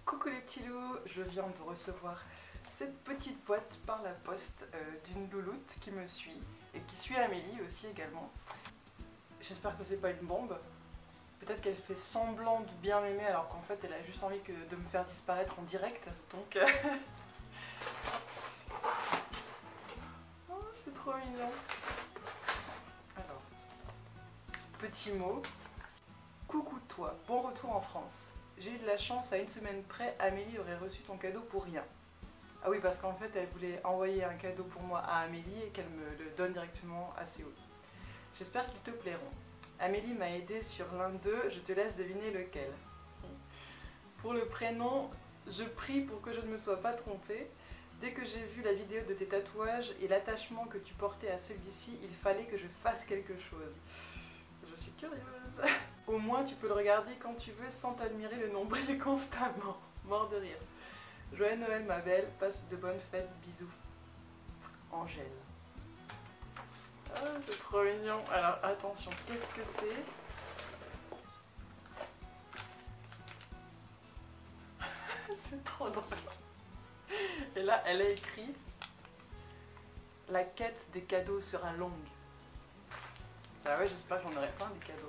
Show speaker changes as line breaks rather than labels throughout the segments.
Coucou les petits loups, je viens de recevoir cette petite boîte par la poste d'une louloute qui me suit et qui suit Amélie aussi également. J'espère que c'est pas une bombe. Peut-être qu'elle fait semblant de bien m'aimer alors qu'en fait elle a juste envie de me faire disparaître en direct. Donc oh, c'est trop mignon. Alors, petit mot. Coucou toi, bon retour en France. J'ai eu de la chance, à une semaine près, Amélie aurait reçu ton cadeau pour rien. Ah oui, parce qu'en fait, elle voulait envoyer un cadeau pour moi à Amélie et qu'elle me le donne directement à Séoul. J'espère qu'ils te plairont. Amélie m'a aidé sur l'un d'eux, je te laisse deviner lequel. Pour le prénom, je prie pour que je ne me sois pas trompée. Dès que j'ai vu la vidéo de tes tatouages et l'attachement que tu portais à celui-ci, il fallait que je fasse quelque chose. Je suis curieuse. Au moins, tu peux le regarder quand tu veux sans t'admirer le nombril constamment. Mort de rire. Joyeux Noël, ma belle. Passe de bonnes fêtes. Bisous. Angèle. Ah, c'est trop mignon. Alors, attention, qu'est-ce que c'est? C'est trop drôle. Et là, elle a écrit « La quête des cadeaux sera longue ». Bah ouais, j'espère que j'en aurai plein des cadeaux.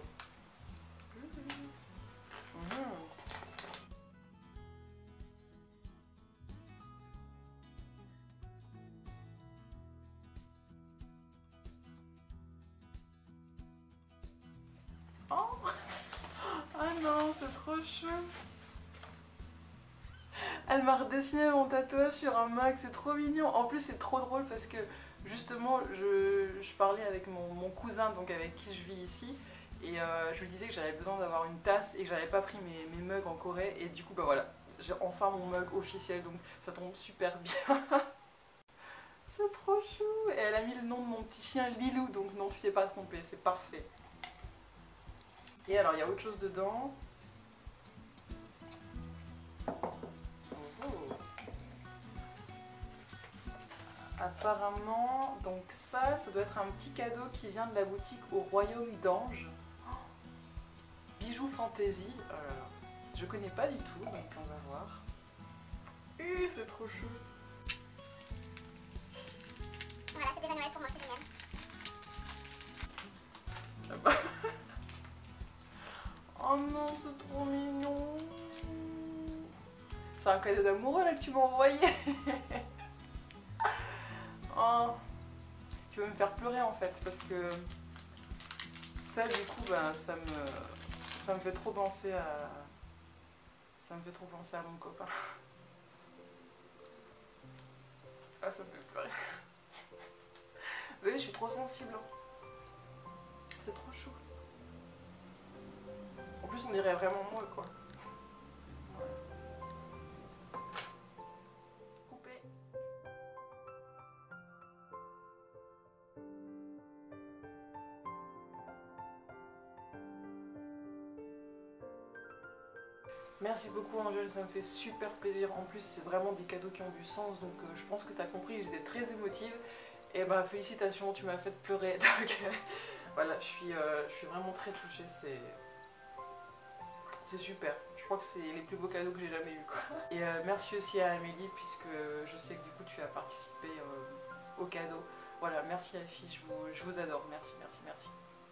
Oh, ah non, c'est trop chou. Elle m'a redessiné mon tatouage sur un mug, c'est trop mignon. En plus, c'est trop drôle parce que justement, je parlais avec mon cousin, donc avec qui je vis ici, et je lui disais que j'avais besoin d'avoir une tasse et que j'avais pas pris mes mugs en Corée, et du coup, bah voilà, j'ai enfin mon mug officiel, donc ça tombe super bien. C'est trop chou. Et elle a mis le nom de mon petit chien Lilou, donc non, tu t'es pas trompé, c'est parfait. Et alors, il y a autre chose dedans. Apparemment, donc ça doit être un petit cadeau qui vient de la boutique au Royaume d'Ange. Oh, bijoux fantaisie. Oh là là. Je connais pas du tout, donc on va voir. C'est trop chou.
Voilà, c'est déjà Noël pour moi, c'est génial.
Ah bah. Oh non, c'est trop mignon. C'est un cadeau d'amoureux là que tu m'as envoyé. Oh, tu veux me faire pleurer en fait parce que ça du coup bah, ça me fait trop penser à mon copain. Ah, ça me fait pleurer. Vous voyez, je suis trop sensible. C'est trop chou. En plus on dirait vraiment moi quoi. Coupé. Merci beaucoup Angèle, ça me fait super plaisir. En plus c'est vraiment des cadeaux qui ont du sens, donc je pense que tu as compris, j'étais très émotive. Et bah félicitations, tu m'as fait pleurer. Donc voilà, je suis vraiment très touchée, c'est super. Je crois que c'est les plus beaux cadeaux que j'ai jamais eu quoi. Et merci aussi à Amélie puisque je sais que du coup tu as participé au cadeau. Voilà, merci la fille, je vous adore, merci, merci, merci.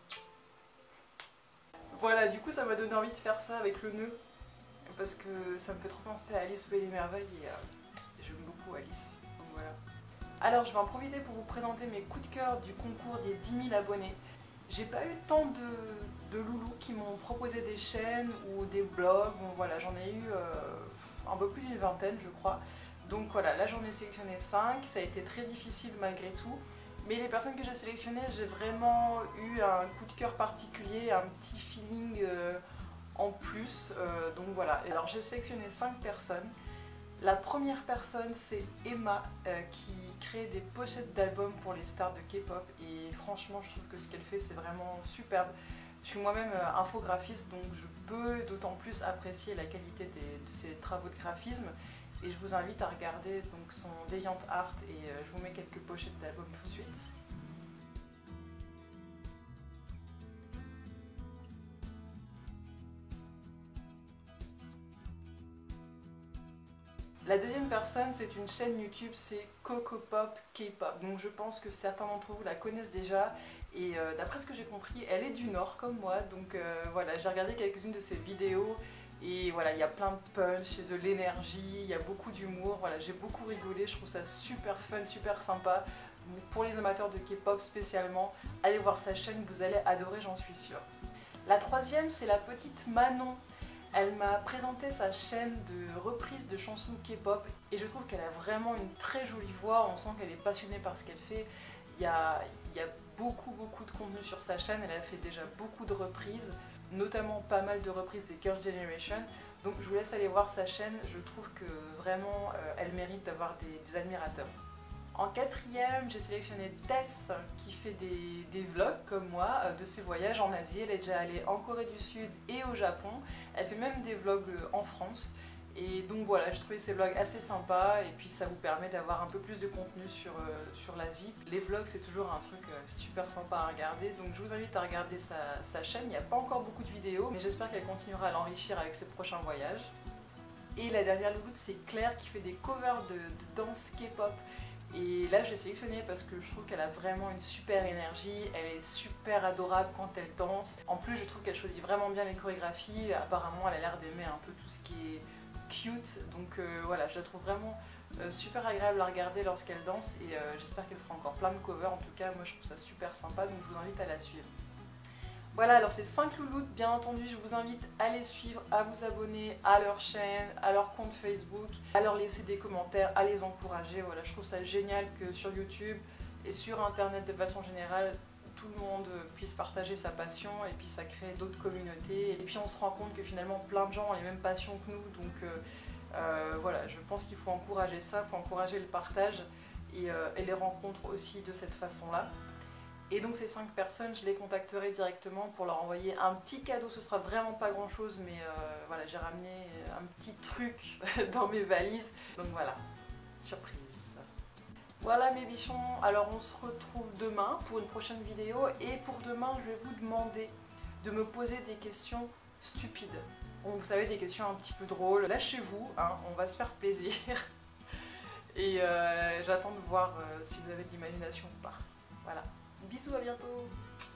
Voilà, du coup ça m'a donné envie de faire ça avec le nœud. Parce que ça me fait trop penser à Alice au Pays des Merveilles et j'aime beaucoup Alice, donc voilà. Alors je vais en profiter pour vous présenter mes coups de cœur du concours des 10 000 abonnés. J'ai pas eu tant de loulous qui m'ont proposé des chaînes ou des blogs, bon voilà, j'en ai eu un peu plus d'une vingtaine je crois. Donc voilà, là j'en ai sélectionné 5, ça a été très difficile malgré tout. Mais les personnes que j'ai sélectionnées, j'ai vraiment eu un coup de cœur particulier, un petit feeling en plus, donc voilà. Et alors j'ai sélectionné 5 personnes. La première personne c'est Emma qui crée des pochettes d'albums pour les stars de K-pop et franchement je trouve que ce qu'elle fait c'est vraiment superbe. Je suis moi-même infographiste donc je peux d'autant plus apprécier la qualité de ses travaux de graphisme et je vous invite à regarder donc son DeviantArt et je vous mets quelques pochettes d'albums tout de suite. La deuxième personne, c'est une chaîne YouTube, c'est Cocopop K-pop. Donc je pense que certains d'entre vous la connaissent déjà. Et d'après ce que j'ai compris, elle est du Nord comme moi. Donc voilà, j'ai regardé quelques-unes de ses vidéos. Et voilà, il y a plein de punch, de l'énergie, il y a beaucoup d'humour. Voilà, j'ai beaucoup rigolé, je trouve ça super fun, super sympa. Donc, pour les amateurs de K-pop spécialement, allez voir sa chaîne, vous allez adorer, j'en suis sûre. La troisième, c'est la petite Manon. Elle m'a présenté sa chaîne de reprise de chansons K-pop et je trouve qu'elle a vraiment une très jolie voix, on sent qu'elle est passionnée par ce qu'elle fait. Il y a beaucoup de contenu sur sa chaîne, elle a fait déjà beaucoup de reprises, notamment pas mal de reprises des Girls' Generation. Donc je vous laisse aller voir sa chaîne, je trouve que vraiment elle mérite d'avoir des admirateurs. En quatrième, j'ai sélectionné Tess qui fait des vlogs comme moi de ses voyages en Asie. Elle est déjà allée en Corée du Sud et au Japon. Elle fait même des vlogs en France. Et donc voilà, j'ai trouvé ces vlogs assez sympas et puis ça vous permet d'avoir un peu plus de contenu sur l'Asie. Les vlogs, c'est toujours un truc super sympa à regarder. Donc je vous invite à regarder sa chaîne. Il n'y a pas encore beaucoup de vidéos, mais j'espère qu'elle continuera à l'enrichir avec ses prochains voyages. Et la dernière louloute, c'est Claire qui fait des covers de danse K-pop. Et là je l'ai sélectionnée parce que je trouve qu'elle a vraiment une super énergie, elle est super adorable quand elle danse. En plus je trouve qu'elle choisit vraiment bien les chorégraphies, apparemment elle a l'air d'aimer un peu tout ce qui est cute. Donc voilà, je la trouve vraiment super agréable à regarder lorsqu'elle danse et j'espère qu'elle fera encore plein de covers. En tout cas moi je trouve ça super sympa, donc je vous invite à la suivre. Voilà, alors ces 5 louloutes, bien entendu, je vous invite à les suivre, à vous abonner à leur chaîne, à leur compte Facebook, à leur laisser des commentaires, à les encourager. Voilà, je trouve ça génial que sur YouTube et sur Internet de façon générale, tout le monde puisse partager sa passion et puis ça crée d'autres communautés. Et puis on se rend compte que finalement plein de gens ont les mêmes passions que nous, donc voilà, je pense qu'il faut encourager ça, il faut encourager le partage et les rencontres aussi de cette façon-là. Et donc ces 5 personnes, je les contacterai directement pour leur envoyer un petit cadeau. Ce sera vraiment pas grand chose, mais voilà, j'ai ramené un petit truc dans mes valises. Donc voilà, surprise. Voilà mes bichons, alors on se retrouve demain pour une prochaine vidéo. Et pour demain, je vais vous demander de me poser des questions stupides. Donc vous savez, des questions un petit peu drôles. Lâchez-vous, hein, on va se faire plaisir. Et j'attends de voir si vous avez de l'imagination ou pas. Voilà. Bisous, à bientôt!